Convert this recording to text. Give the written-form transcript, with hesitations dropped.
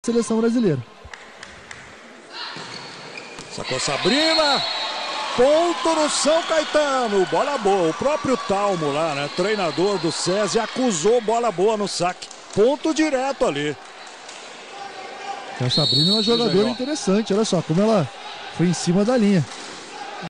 seleção brasileira. Sacou Sabrina. Ponto no São Caetano. Bola boa. O próprio Talmo lá, né? Treinador do SESI, acusou bola boa no saque. Ponto direto ali. A Sabrina é uma jogadora interessante. Olha só como ela foi em cima da linha.